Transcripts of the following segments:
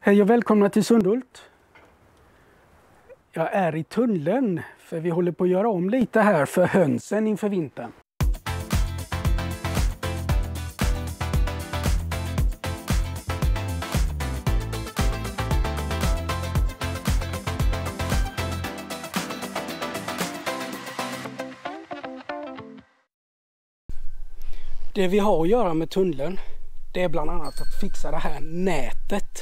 Hej och välkomna till Sundhult. Jag är i tunneln för vi håller på att göra om lite här för hönsen inför vintern. Det vi har att göra med tunneln, det är bland annat att fixa det här nätet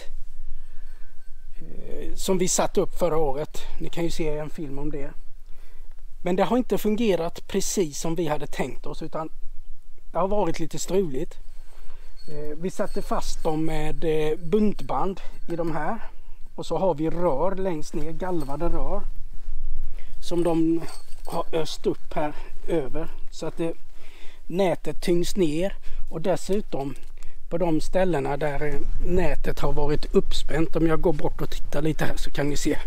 som vi satte upp förra året. Ni kan ju se en film om det. Men det har inte fungerat precis som vi hade tänkt oss, utan det har varit lite struligt. Vi satte fast dem med buntband i de här. Och så har vi rör längst ner, galvade rör. Som de har öst upp här över. Så att nätet tyngs ner. Och dessutom på de ställena där nätet har varit uppspänt. Om jag går bort och tittar lite här så kan ni se.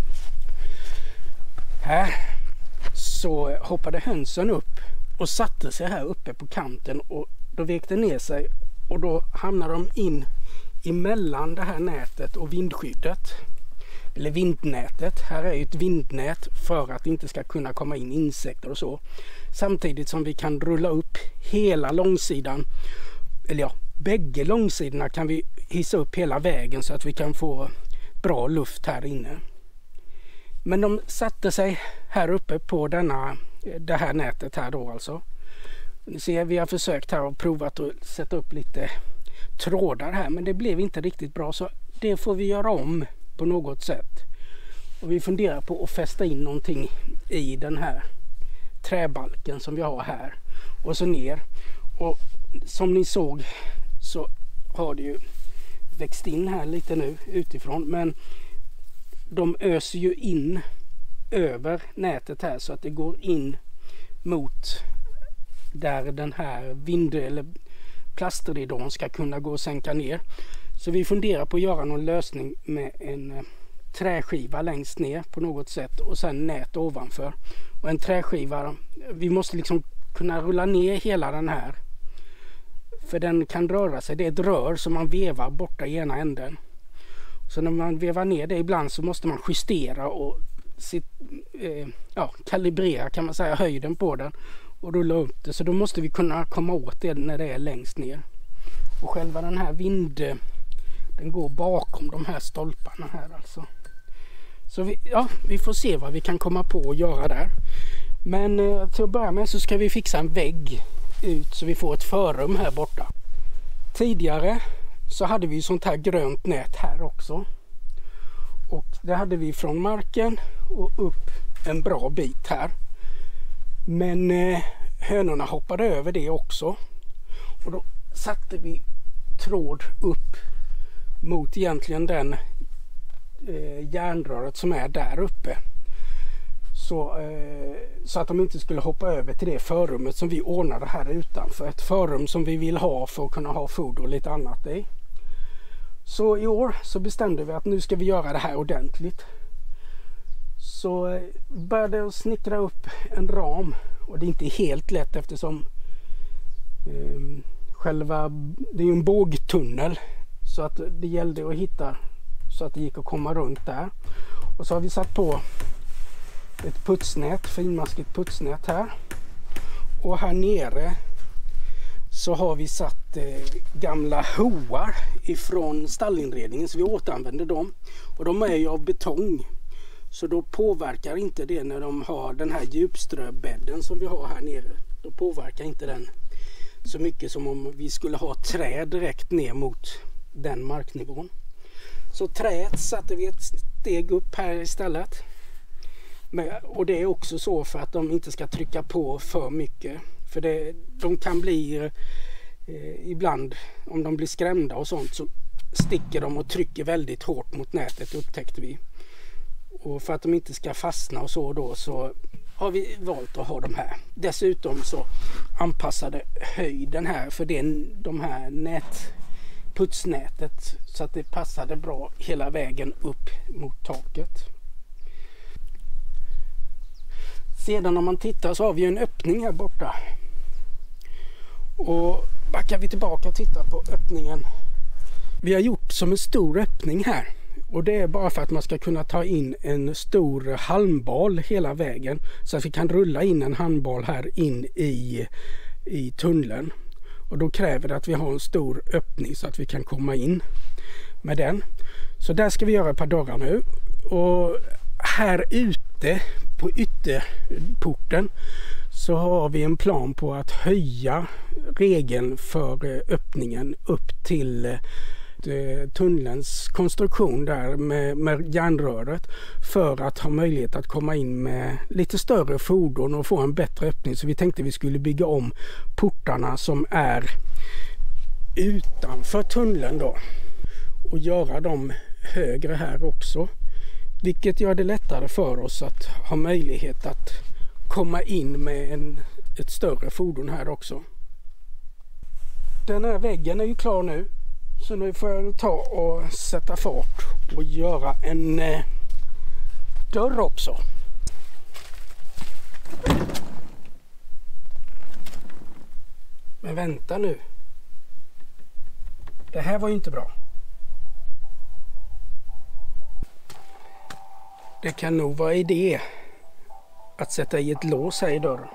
Här så hoppade hönsen upp och satte sig här uppe på kanten. Och då vekte ner sig. Och då hamnar de in emellan det här nätet och vindskyddet. Eller vindnätet. Här är ju ett vindnät för att det inte ska kunna komma in insekter och så. Samtidigt som vi kan rulla upp hela långsidan. Eller ja, bägge långsidorna kan vi hissa upp hela vägen så att vi kan få bra luft här inne. Men de satte sig här uppe på det här nätet här då alltså. Ni ser, vi har försökt här och provat att sätta upp lite trådar här, men det blev inte riktigt bra, så det får vi göra om på något sätt. Och vi funderar på att fästa in någonting i den här träbalken som vi har här och så ner. Och som ni såg så har det ju växt in här lite nu utifrån, men de öser ju in över nätet här så att det går in mot där den här eller plastridån ska kunna gå och sänka ner. Så vi funderar på att göra någon lösning med en träskiva längst ner på något sätt och sen nät ovanför. Och en träskiva, vi måste liksom kunna rulla ner hela den här. För den kan röra sig, det är ett rör som man vevar borta i ena änden. Så när man vevar ner det ibland så måste man justera och kalibrera kan man säga höjden på den och rulla upp det. Så då måste vi kunna komma åt det när det är längst ner. Och själva den här den går bakom de här stolparna här alltså. Så vi får se vad vi kan komma på att göra där. Men till att börja med så ska vi fixa en vägg ut så vi får ett förrum här borta. Tidigare så hade vi sånt här grönt nät här också. Och det hade vi från marken och upp en bra bit här. Men hönorna hoppade över det också. Och då satte vi tråd upp mot egentligen den järnröret som är där uppe. Så att de inte skulle hoppa över till det förrummet som vi ordnade här utanför. Ett förrum som vi vill ha för att kunna ha foder och lite annat i. Så i år så bestämde vi att nu ska vi göra det här ordentligt. Så började jag snickra upp en ram. Och det är inte helt lätt eftersom det är en bågtunnel. Så att det gällde att hitta så att det gick att komma runt där. Och så har vi satt på ett putsnät, finmaskigt putsnät här. Och här nere så har vi satt gamla hoar ifrån stallinredningen, så vi återanvänder dem. Och de är ju av betong, så då påverkar inte det när de har den här djupströbädden som vi har här nere. Då påverkar inte den så mycket som om vi skulle ha träd direkt ner mot den marknivån. Så träet satte vi ett steg upp här istället. Och det är också så för att de inte ska trycka på för mycket. För de kan bli ibland, om de blir skrämda och sånt, så sticker de och trycker väldigt hårt mot nätet, upptäckte vi. Och för att de inte ska fastna och så då, så har vi valt att ha de här. Dessutom så anpassade höjden här för de här putsnätet så att det passade bra hela vägen upp mot taket. Sedan om man tittar så har vi en öppning här borta. Och backar vi tillbaka och tittar på öppningen. Vi har gjort som en stor öppning här Och det är bara för att man ska kunna ta in en stor halmbal hela vägen. Så att vi kan rulla in en handbal här in i tunneln. Och då kräver det att vi har en stor öppning så att vi kan komma in med den. Så där ska vi göra ett par dagar nu. Och här ute på ytterporten så har vi en plan på att höja regeln för öppningen upp till tunnelns konstruktion där med järnröret, för att ha möjlighet att komma in med lite större fordon och få en bättre öppning. Så vi tänkte vi skulle bygga om portarna som är utanför tunneln då och göra dem högre här också, vilket gör det lättare för oss att ha möjlighet att komma in med ett större fordon här också. Den här väggen är ju klar nu, så nu får jag ta och sätta fart och göra en dörr också. Men vänta nu. Det här var ju inte bra. Det kan nog vara idé att sätta i ett lås här i dörren.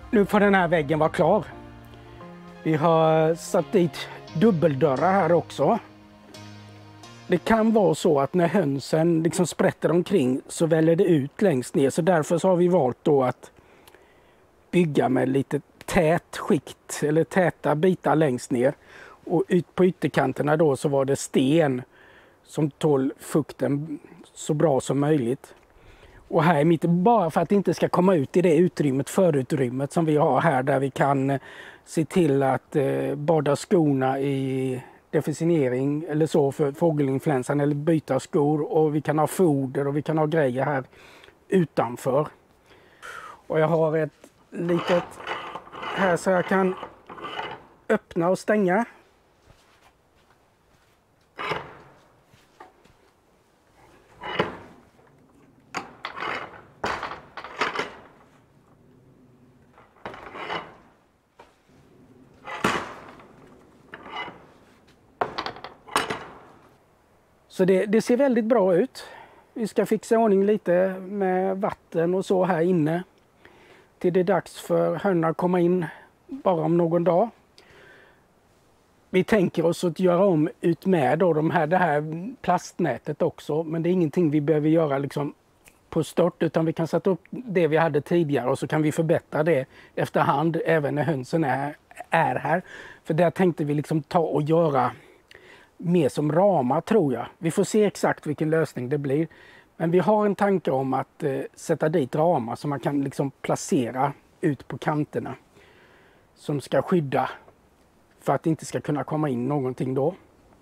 Nu får den här väggen vara klar. Vi har satt dit dubbeldörrar här också. Det kan vara så att när hönsen liksom sprätter omkring så väller det ut längst ner. Så därför så har vi valt då att bygga med lite tät skikt eller täta bitar längst ner. Och på ytterkanterna då så var det sten som tål fukten så bra som möjligt. Och här i mitten, bara för att det inte ska komma ut i det utrymmet, förutrymmet som vi har här, där vi kan se till att bada skorna i definiering eller så för fågelinfluensan, eller byta skor, och vi kan ha foder och vi kan ha grejer här utanför. Och jag har ett litet här så jag kan öppna och stänga. Så det ser väldigt bra ut. Vi ska fixa ordning lite med vatten och så här inne. Till det är dags för hönorna att komma in bara om någon dag. Vi tänker oss att göra om ut med då det här plastnätet också. Men det är ingenting vi behöver göra liksom på stort, utan vi kan sätta upp det vi hade tidigare och så kan vi förbättra det efterhand även när hönsen är här. För där tänkte vi liksom ta och göra mer som ramar, tror jag. Vi får se exakt vilken lösning det blir. Men vi har en tanke om att sätta dit ramar som man kan liksom placera ut på kanterna. Som ska skydda för att det inte ska kunna komma in någonting då.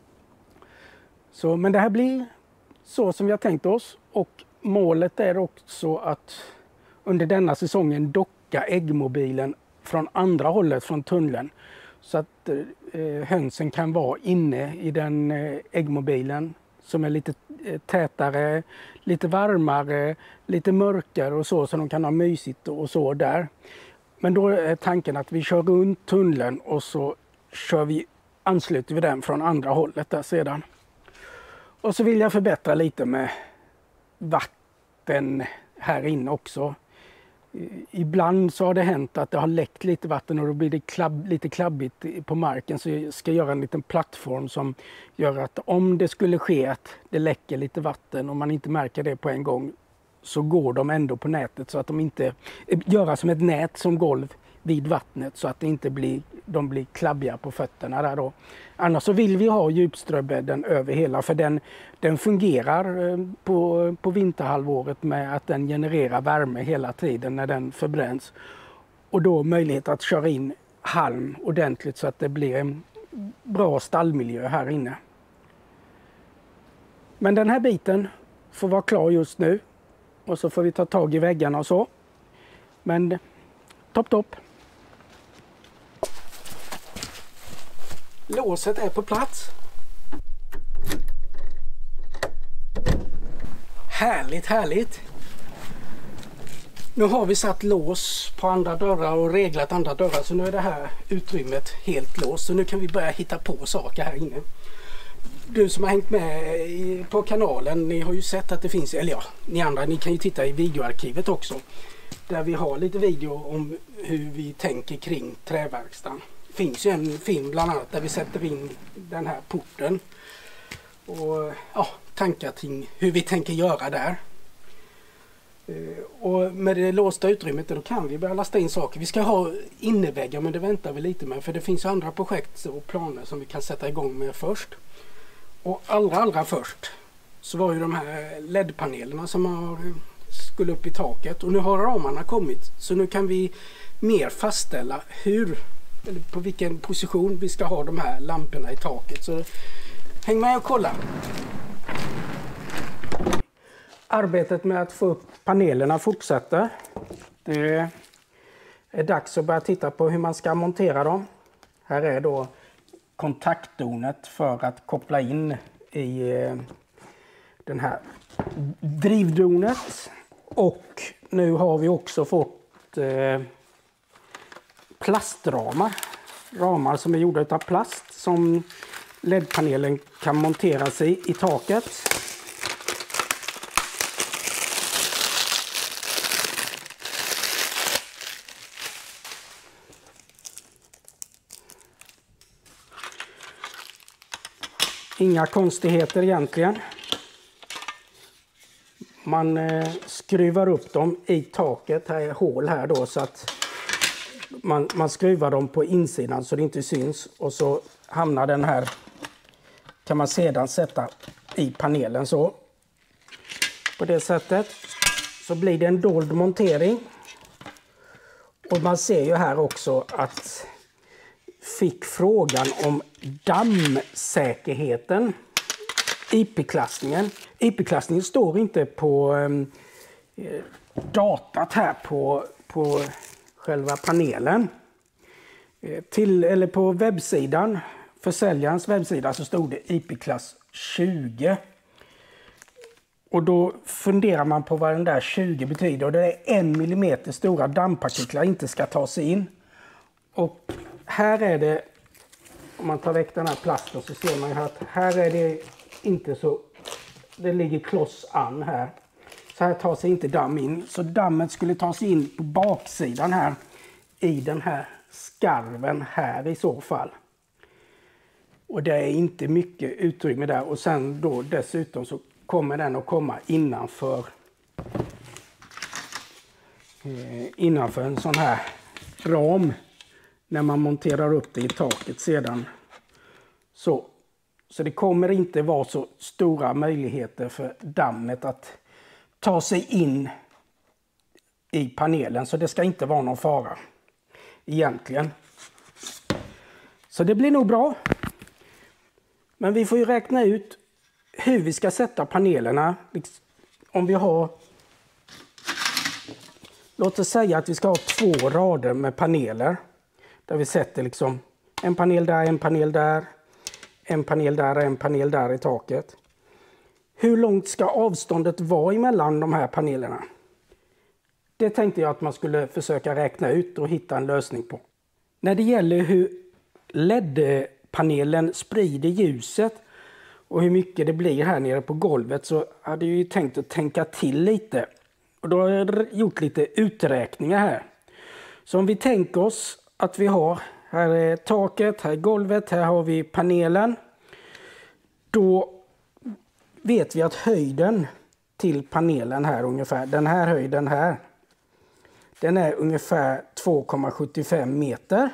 Men det här blir så som vi har tänkt oss. Och målet är också att under denna säsongen docka äggmobilen från andra hållet från tunneln. Så att hönsen kan vara inne i den äggmobilen som är lite tätare, lite varmare, lite mörkare och så de kan ha mysigt och så där. Men då är tanken att vi kör runt tunneln och så ansluter vi den från andra hållet där sedan. Och så vill jag förbättra lite med vatten här inne också. Ibland så har det hänt att det har läckt lite vatten och då blir det lite klabbigt på marken, så jag ska göra en liten plattform som gör att om det skulle ske att det läcker lite vatten och man inte märker det på en gång, så går de ändå på nätet, så att de inte gör som ett nät som golv vid vattnet, så att det inte de blir klabbiga på fötterna där då. Annars så vill vi ha djupströbädden över hela, för den fungerar på vinterhalvåret med att den genererar värme hela tiden när den förbränns. Och då möjlighet att köra in halm ordentligt så att det blir en bra stallmiljö här inne. Men den här biten får vara klar just nu. Och så får vi ta tag i väggarna och så. Men topp. Låset är på plats. Härligt. Nu har vi satt lås på andra dörrar och reglat andra dörrar, så nu är det här utrymmet helt låst. Så nu kan vi börja hitta på saker här inne. Du som har hängt med på kanalen, ni har ju sett att det finns, eller ja, ni andra, ni kan ju titta i videoarkivet också. Där vi har lite video om hur vi tänker kring träverkstan. Det finns ju en film bland annat där vi sätter in den här porten. Och ja, tankar kring hur vi tänker göra där. Och med det låsta utrymmet då kan vi börja lasta in saker. Vi ska ha inneväggar, men det väntar vi lite med, för det finns andra projekt och planer som vi kan sätta igång med först. Och allra först så var ju de här LED-panelerna som skulle upp i taket, och nu har ramarna kommit, så nu kan vi mer fastställa på vilken position vi ska ha de här lamporna i taket. Så häng med och kolla. Arbetet med att få upp panelerna fortsätter. Det är dags att börja titta på hur man ska montera dem. Här är då kontaktdonet för att koppla in i den här drivdonet. Och nu har vi också fått plastramar. Ramar som är gjorda av plast som LED-panelen kan monteras i taket. Inga konstigheter egentligen. Man skruvar upp dem i taket. Här är hål här då, så att man skruvar dem på insidan så det inte syns. Och så hamnar den här, kan man sedan sätta i panelen så. På det sättet så blir det en dold montering. Och man ser ju här också att fick frågan om dammsäkerheten. IP-klassningen. IP-klassningen står inte på datat här på själva panelen. Eller på webbsidan, försäljarens webbsida, så stod det IP-klass 20. Och då funderar man på vad den där 20 betyder. Och det är 1 millimeter stora dammpartiklar inte ska ta sig in. Och här är det, om man tar väck den här plasten så ser man att här är det inte så, det ligger kloss an här. Så här tar sig inte damm in. Så dammet skulle ta sig in på baksidan här i den här skarven här i så fall. Och det är inte mycket utrymme där. Och sen då dessutom så kommer den att komma innanför en sån här ram när man monterar upp det i taket sedan. Så det kommer inte vara så stora möjligheter för dammet att ta sig in i panelen. Så det ska inte vara någon fara egentligen. Så det blir nog bra. Men vi får ju räkna ut hur vi ska sätta panelerna. Om vi har, låt oss säga att vi ska ha 2 rader med paneler. Där vi sätter liksom en panel där, en panel där, en panel där och en panel där i taket. Hur långt ska avståndet vara emellan de här panelerna? Det tänkte jag att man skulle försöka räkna ut och hitta en lösning på. När det gäller hur LED-panelen sprider ljuset och hur mycket det blir här nere på golvet, så hade jag ju tänkt att tänka till lite. Och då har jag gjort lite uträkningar här. Så om vi tänker oss att vi har, här är taket, här är golvet, här har vi panelen. Då vet vi att höjden till panelen här ungefär, den här höjden här, den är ungefär 2,75 meter.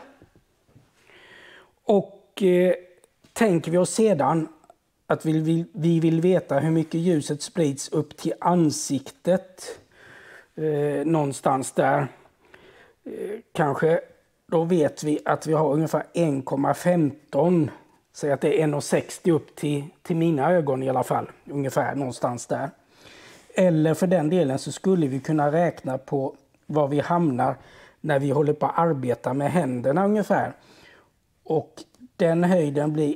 Och tänker vi oss sedan att vi vill veta hur mycket ljuset sprids upp till ansiktet någonstans där. Kanske då vet vi att vi har ungefär 1,15, säg att det är 1,60 upp till mina ögon i alla fall, ungefär någonstans där. Eller för den delen så skulle vi kunna räkna på var vi hamnar när vi håller på att arbeta med händerna ungefär. Och den höjden blir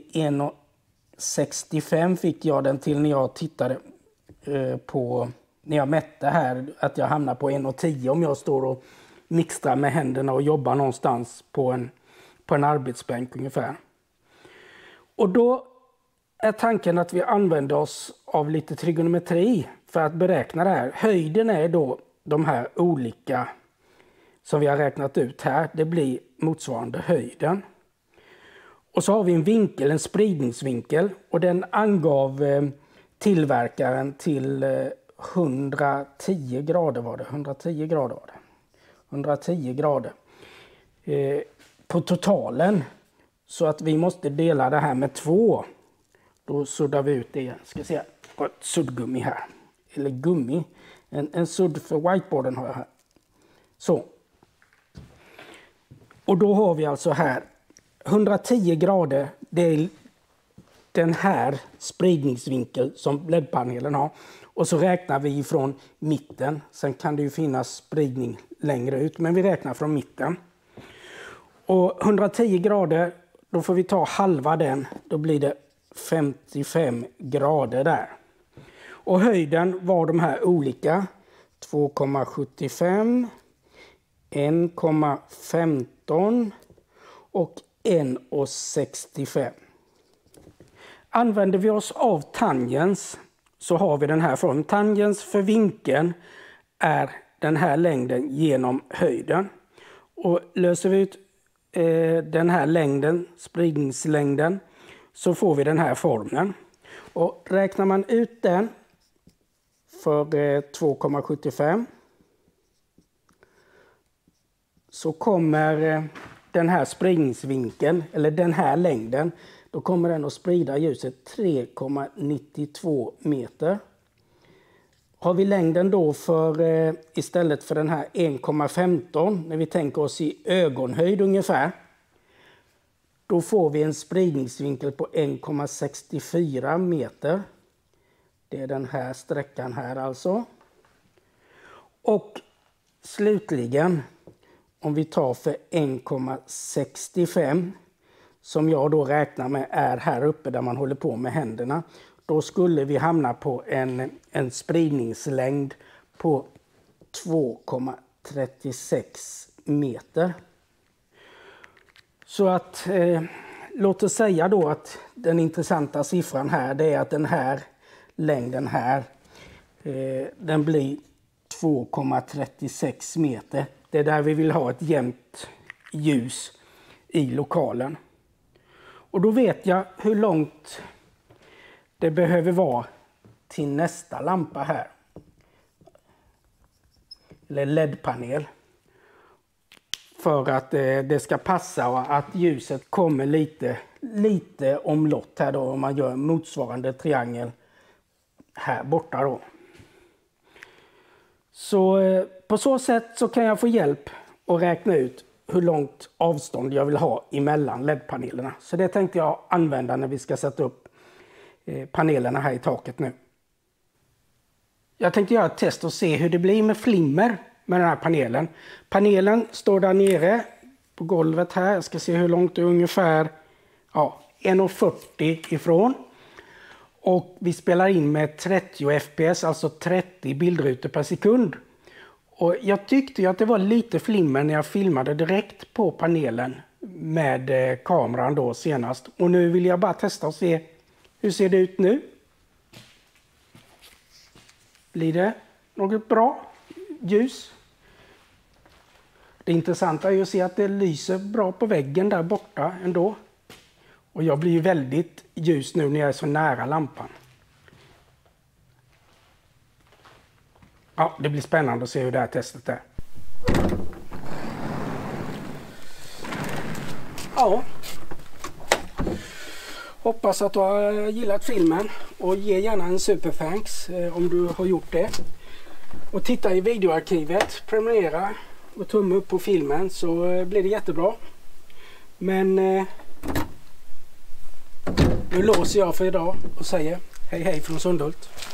1,65 fick jag den till när jag tittade på, när jag mätte här, att jag hamnar på 1,10 om jag står och mixtrar med händerna och jobbar någonstans på en arbetsbänk ungefär. Och då är tanken att vi använder oss av lite trigonometri för att beräkna det här. Höjden är då de här olika som vi har räknat ut här. Det blir motsvarande höjden. Och så har vi en vinkel, en spridningsvinkel. Och den angav tillverkaren till 110 grader var det. 110 grader var det. 110 grader på totalen. Så att vi måste dela det här med 2. Då suddar vi ut det igen. Ska se, jag har ett suddgummi här. Eller gummi. En sudd för whiteboarden har jag här. Så. Och då har vi alltså här 110 grader. Det är den här spridningsvinkeln som LED-panelen har. Och så räknar vi från mitten. Sen kan det ju finnas spridning längre ut. Men vi räknar från mitten. Och 110 grader, då får vi ta halva den. Då blir det 55 grader där. Och höjden var de här olika. 2,75, 1,15 och 1,65. Använder vi oss av tangens så har vi den här formen. Tangens för vinkeln är den här längden genom höjden. Och löser vi ut den här längden, spridningslängden, så får vi den här formen. Och räknar man ut den för 2,75 så kommer den här spridningsvinkeln, eller den här längden, då kommer den att sprida ljuset 3,92 meter. Har vi längden då för istället för den här 1,15, när vi tänker oss i ögonhöjd ungefär, då får vi en spridningsvinkel på 1,64 meter. Det är den här sträckan här alltså. Och slutligen, om vi tar för 1,65, som jag då räknar med är här uppe där man håller på med händerna, då skulle vi hamna på en spridningslängd på 2,36 meter. Så att låt oss säga då att den intressanta siffran här, det är att den här längden här, den blir 2,36 meter. Det är där vi vill ha ett jämnt ljus i lokalen. Och då vet jag hur långt det behöver vara till nästa lampa här. Eller LED-panel. För att det ska passa och att ljuset kommer lite omlott här då, om man gör motsvarande triangel här borta då. Så på så sätt så kan jag få hjälp att räkna ut hur långt avstånd jag vill ha emellan LED-panelerna. Så det tänkte jag använda när vi ska sätta upp panelerna här i taket nu. Jag tänkte göra ett test och se hur det blir med flimmer med den här panelen. Panelen står där nere på golvet här. Jag ska se hur långt det är, ungefär 1,40 ifrån. Och vi spelar in med 30 fps, alltså 30 bildrutor per sekund. Och jag tyckte ju att det var lite flimmer när jag filmade direkt på panelen med kameran då senast. Och nu vill jag bara testa och se hur ser det ut nu. Blir det något bra ljus? Det intressanta är ju att se att det lyser bra på väggen där borta ändå. Och jag blir ju väldigt ljus nu när jag är så nära lampan. Ja, det blir spännande att se hur det här testet är. Ja. Hoppas att du har gillat filmen och ge gärna en superthanks om du har gjort det. Och titta i videoarkivet, prenumerera och tumme upp på filmen så blir det jättebra. Men nu låser jag för idag och säger hej hej från Sundhult.